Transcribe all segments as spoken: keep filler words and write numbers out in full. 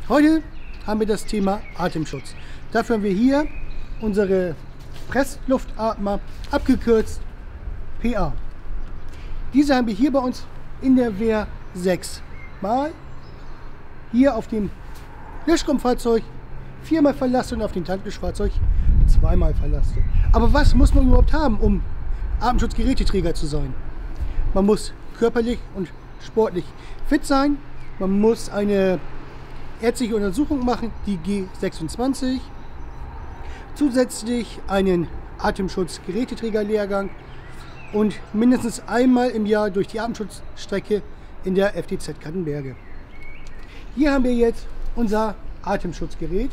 Heute haben wir das Thema Atemschutz. Dafür haben wir hier unsere Pressluftatmer, abgekürzt P A. Diese haben wir hier bei uns in der Wehr sechs Mal. Hier auf dem Löschgrundfahrzeug viermal verlastet und auf dem Tanklöschfahrzeug zweimal verlastet. Aber was muss man überhaupt haben, um Atemschutzgeräteträger zu sein? Man muss körperlich und sportlich fit sein. Man muss eine ärztliche Untersuchung machen, die G sechsundzwanzig. Zusätzlich einen Atemschutzgeräteträgerlehrgang und mindestens einmal im Jahr durch die Atemschutzstrecke in der F T Z Kattenberge. Hier haben wir jetzt unser Atemschutzgerät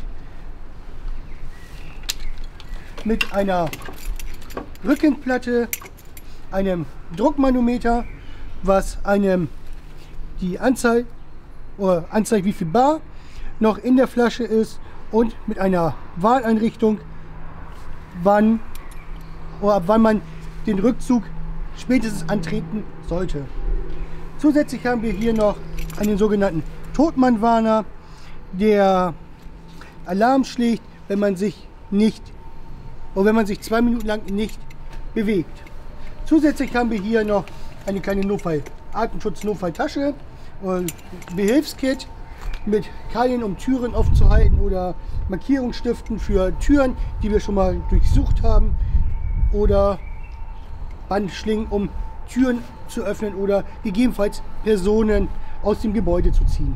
mit einer Rückenplatte, einem Druckmanometer, was einem die Anzahl oder anzeigt, wie viel Bar noch in der Flasche ist, und mit einer Wahleinrichtung, wann oder ab wann man den Rückzug spätestens antreten sollte. Zusätzlich haben wir hier noch einen sogenannten Totmannwarner, der Alarm schlägt, wenn man sich nicht oder wenn man sich zwei Minuten lang nicht bewegt. Zusätzlich haben wir hier noch eine kleine Notfall Atemschutz-Notfalltasche und Behilfskit mit Keilen, um Türen offen zu halten, oder Markierungsstiften für Türen, die wir schon mal durchsucht haben, oder Bandschlingen, um Türen zu öffnen oder gegebenenfalls Personen aus dem Gebäude zu ziehen.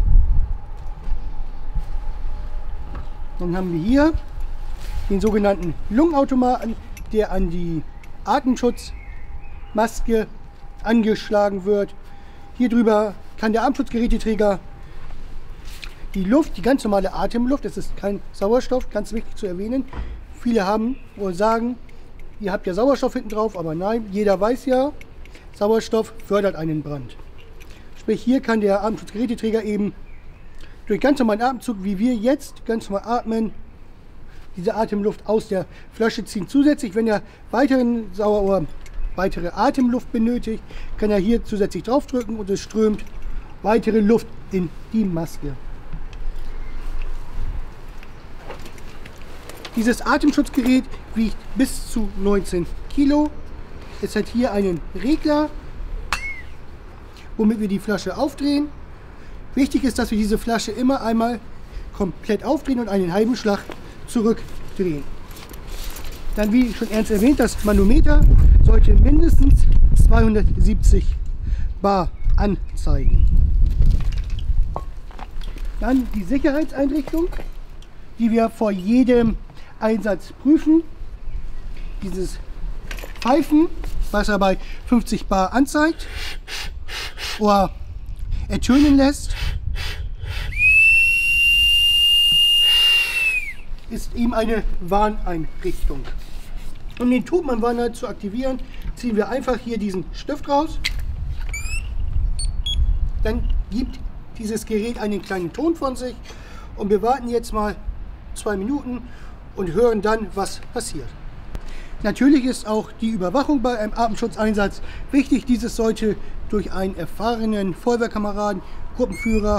Dann haben wir hier den sogenannten Lungenautomaten, der an die Atemschutzmaske angeschlagen wird. Hier drüber kann der Atemschutzgeräteträger die Luft, die ganz normale Atemluft, das ist kein Sauerstoff, ganz wichtig zu erwähnen. Viele haben oder sagen, ihr habt ja Sauerstoff hinten drauf, aber nein, jeder weiß ja, Sauerstoff fördert einen Brand. Sprich, hier kann der Atemschutzgeräteträger eben durch ganz normalen Atemzug, wie wir jetzt ganz normal atmen, diese Atemluft aus der Flasche ziehen. Zusätzlich, wenn er weiteren Sauer oder weitere Atemluft benötigt, kann er hier zusätzlich draufdrücken und es strömt weitere Luft in die Maske. Dieses Atemschutzgerät wiegt bis zu neunzehn Kilo. Es hat hier einen Regler, womit wir die Flasche aufdrehen. Wichtig ist, dass wir diese Flasche immer einmal komplett aufdrehen und einen halben Schlag zurückdrehen. Dann, wie schon ernst erwähnt, das Manometer sollte mindestens zweihundertsiebzig Bar anzeigen. Dann die Sicherheitseinrichtung, die wir vor jedem Einsatz prüfen. Dieses Pfeifen, was er bei fünfzig Bar anzeigt oder ertönen lässt, ist eben eine Warneinrichtung. Um den Totmannwarner zu aktivieren, ziehen wir einfach hier diesen Stift raus. Dann gibt dieses Gerät einen kleinen Ton von sich und wir warten jetzt mal zwei Minuten und hören dann, was passiert. Natürlich ist auch die Überwachung bei einem Atemschutzeinsatz wichtig. Dieses sollte durch einen erfahrenen Feuerwehrkameraden, Gruppenführer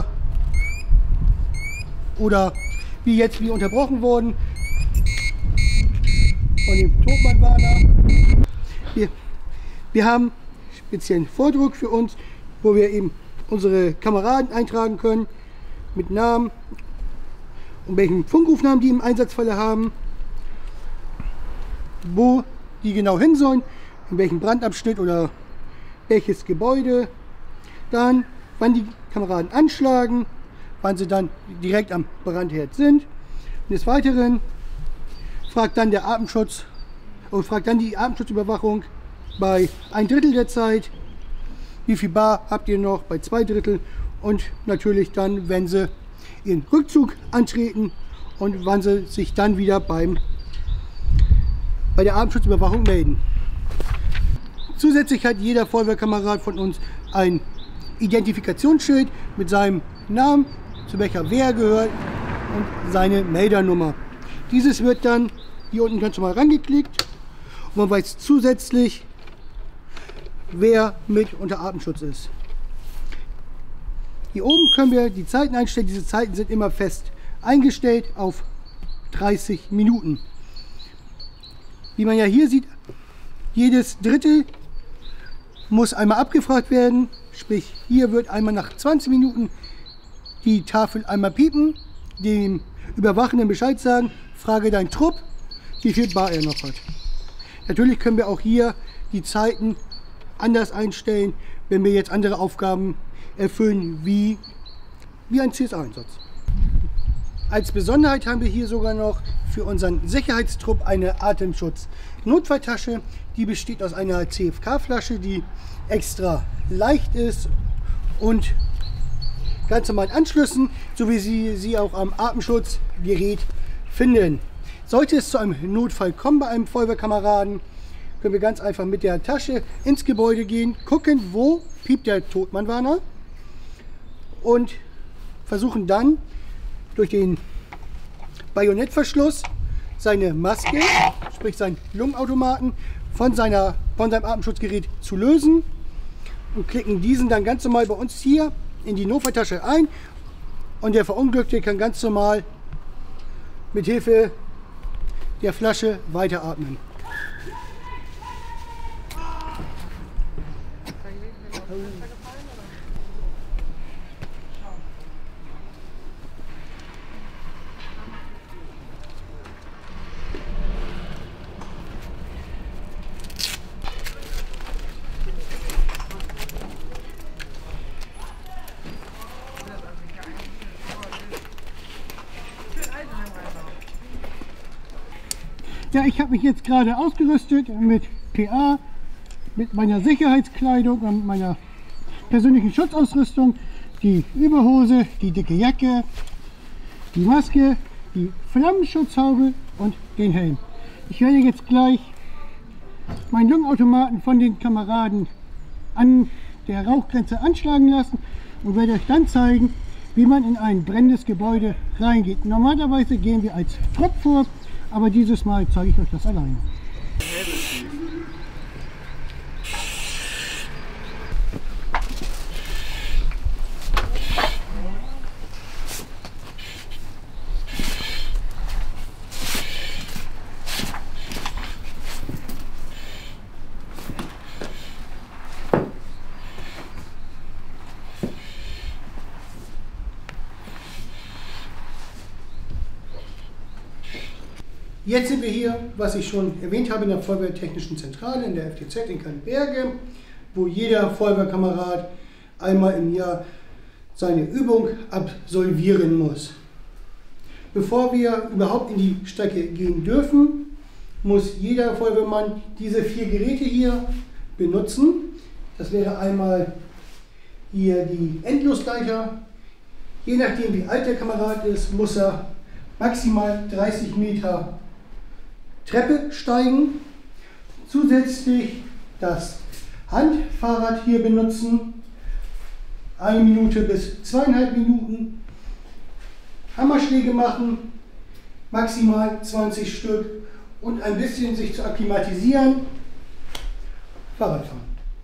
oder wie jetzt wie unterbrochen worden von dem Totmannwarner. Wir, wir haben speziellen Vordruck für uns, wo wir eben unsere Kameraden eintragen können mit Namen und welchen Funkrufnamen die im Einsatzfalle haben, wo die genau hin sollen, in welchem Brandabschnitt oder welches Gebäude, dann wann die Kameraden anschlagen, wann sie dann direkt am Brandherd sind. Und des Weiteren fragt dann der Atemschutz und fragt dann die Atemschutzüberwachung bei ein Drittel der Zeit, wie viel Bar habt ihr noch bei zwei Drittel, und natürlich dann, wenn sie ihren Rückzug antreten und wann sie sich dann wieder beim, bei der Atemschutzüberwachung melden. Zusätzlich hat jeder Feuerwehrkamerad von uns ein Identifikationsschild mit seinem Namen, zu welcher Wehr er gehört, und seine Meldernummer. Dieses wird dann hier unten ganz normal rangeklickt und man weiß zusätzlich, wer mit unter Atemschutz ist. Hier oben können wir die Zeiten einstellen. Diese Zeiten sind immer fest eingestellt auf dreißig Minuten. Wie man ja hier sieht, jedes Drittel muss einmal abgefragt werden. Sprich, hier wird einmal nach zwanzig Minuten die Tafel einmal piepen, dem Überwachenden Bescheid sagen, frage deinen Trupp, wie viel Bar er noch hat. Natürlich können wir auch hier die Zeiten anders einstellen, wenn wir jetzt andere Aufgaben erfüllen, wie, wie ein C S A-Einsatz. Als Besonderheit haben wir hier sogar noch für unseren Sicherheitstrupp eine Atemschutz-Notfalltasche. Die besteht aus einer C F K-Flasche, die extra leicht ist und ganz normal Anschlüssen, so wie Sie sie auch am Atemschutzgerät finden. Sollte es zu einem Notfall kommen bei einem Feuerwehrkameraden, können wir ganz einfach mit der Tasche ins Gebäude gehen, gucken, wo piept der Todmannwarner und versuchen dann durch den Bajonettverschluss seine Maske, sprich seinen Lungenautomaten, von, seiner, von seinem Atemschutzgerät zu lösen und klicken diesen dann ganz normal bei uns hier in die Notfalltasche ein und der Verunglückte kann ganz normal mit Hilfe der Flasche weiteratmen. Ja, ich habe mich jetzt gerade ausgerüstet mit P A, mit meiner Sicherheitskleidung und meiner persönlichen Schutzausrüstung. Die Überhose, die dicke Jacke, die Maske, die Flammenschutzhaube und den Helm. Ich werde jetzt gleich meinen Lungenautomaten von den Kameraden an der Rauchgrenze anschlagen lassen und werde euch dann zeigen, wie man in ein brennendes Gebäude reingeht. Normalerweise gehen wir als Trupp vor, aber dieses Mal zeige ich euch das alleine. Jetzt sind wir hier, was ich schon erwähnt habe, in der Feuerwehrtechnischen Zentrale in der F T Z in Kaltenberge, wo jeder Feuerwehrkamerad einmal im Jahr seine Übung absolvieren muss. Bevor wir überhaupt in die Strecke gehen dürfen, muss jeder Feuerwehrmann diese vier Geräte hier benutzen. Das wäre einmal hier die Endlosleiter. Je nachdem wie alt der Kamerad ist, muss er maximal dreißig Meter Treppe steigen, zusätzlich das Handfahrrad hier benutzen, eine Minute bis zweieinhalb Minuten, Hammerschläge machen, maximal zwanzig Stück und ein bisschen sich zu akklimatisieren, Fahrrad fahren.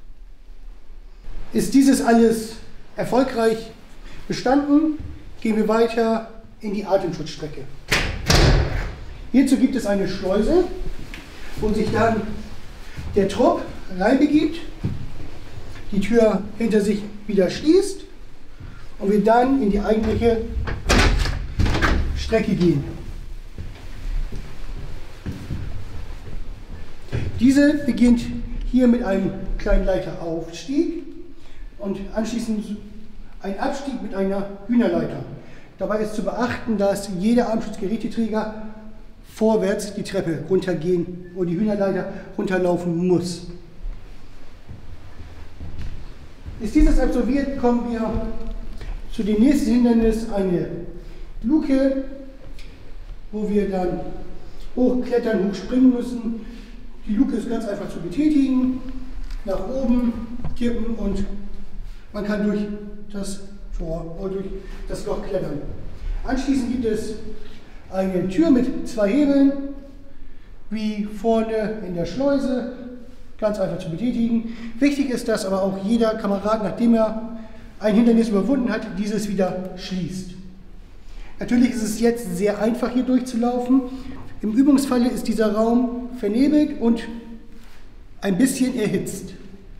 Ist dieses alles erfolgreich bestanden, gehen wir weiter in die Atemschutzstrecke. Hierzu gibt es eine Schleuse, wo sich dann der Trupp reinbegibt, die Tür hinter sich wieder schließt und wir dann in die eigentliche Strecke gehen. Diese beginnt hier mit einem kleinen Leiteraufstieg und anschließend ein Abstieg mit einer Hühnerleiter. Dabei ist zu beachten, dass jeder Atemschutzgeräteträger vorwärts die Treppe runtergehen und die Hühnerleiter runterlaufen muss. Ist dieses absolviert, kommen wir zu dem nächsten Hindernis, eine Luke, wo wir dann hochklettern, hochspringen müssen. Die Luke ist ganz einfach zu betätigen, nach oben kippen und man kann durch das Tor oder durch das Loch klettern. Anschließend gibt es eine Tür mit zwei Hebeln, wie vorne in der Schleuse, ganz einfach zu betätigen. Wichtig ist, dass aber auch jeder Kamerad, nachdem er ein Hindernis überwunden hat, dieses wieder schließt. Natürlich ist es jetzt sehr einfach, hier durchzulaufen. Im Übungsfalle ist dieser Raum vernebelt und ein bisschen erhitzt.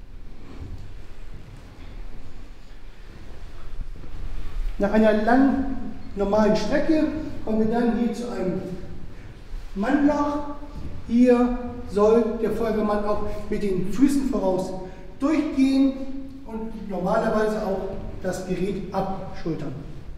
Nach einer langen, normalen Strecke kommen wir dann hier zu einem Mannloch. Hier soll der Feuerwehrmann auch mit den Füßen voraus durchgehen und normalerweise auch das Gerät abschultern.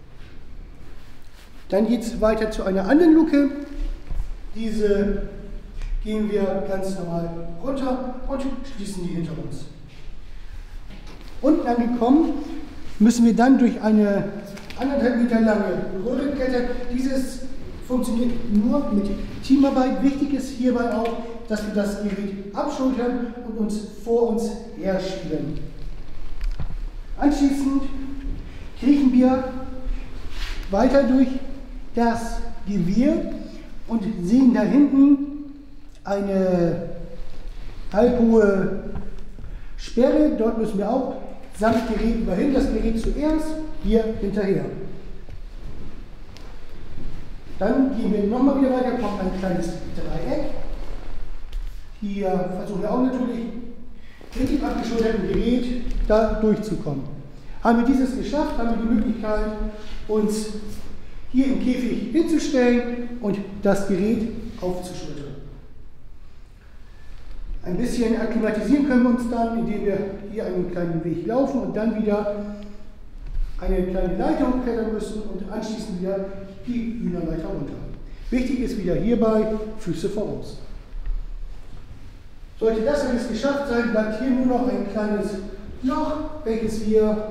Dann geht es weiter zu einer anderen Luke. Diese gehen wir ganz normal runter und schließen die hinter uns. Unten angekommen müssen wir dann durch eine anderthalb Meter lange Röhre klettern. Dieses funktioniert nur mit Teamarbeit. Wichtig ist hierbei auch, dass wir das Gerät abschultern und uns vor uns her schieben. Anschließend kriechen wir weiter durch das Gewirr und sehen da hinten eine halbhohe Sperre. Dort müssen wir auch samt Gerät überhin, das Gerät zuerst, hier hinterher. Dann gehen wir nochmal wieder weiter, kommt ein kleines Dreieck. Hier versuchen wir auch natürlich mit dem abgeschulterten Gerät da durchzukommen. Haben wir dieses geschafft, haben wir die Möglichkeit, uns hier im Käfig hinzustellen und das Gerät aufzuschultern. Ein bisschen akklimatisieren können wir uns dann, indem wir hier einen kleinen Weg laufen und dann wieder eine kleine Leiter hochklettern müssen und anschließend wieder die Hühnerleiter runter. Wichtig ist wieder hierbei Füße voraus. Sollte das alles geschafft sein, bleibt hier nur noch ein kleines Loch, welches wir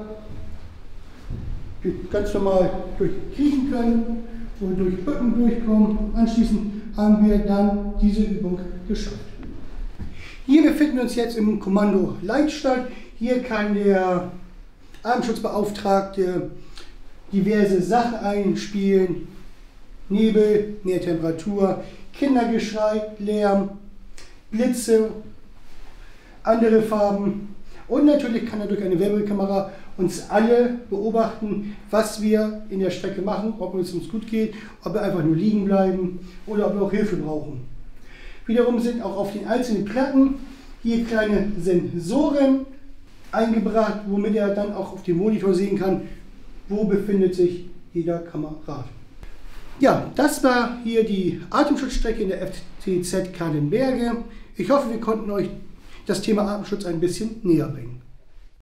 ganz normal durchkriechen können und durch Bücken durchkommen. Anschließend haben wir dann diese Übung geschafft. Hier befinden wir uns jetzt im Kommando Leitstand. Hier kann der Atemschutzbeauftragte diverse Sachen einspielen. Nebel, mehr Temperatur, Kindergeschrei, Lärm, Blitze, andere Farben. Und natürlich kann er durch eine Wärmekamera uns alle beobachten, was wir in der Strecke machen, ob es uns gut geht, ob wir einfach nur liegen bleiben oder ob wir auch Hilfe brauchen. Wiederum sind auch auf den einzelnen Platten hier kleine Sensoren eingebracht, womit er dann auch auf dem Monitor sehen kann, wo befindet sich jeder Kamerad. Ja, das war hier die Atemschutzstrecke in der F T Z Kahlenberge. Ich hoffe, wir konnten euch das Thema Atemschutz ein bisschen näher bringen.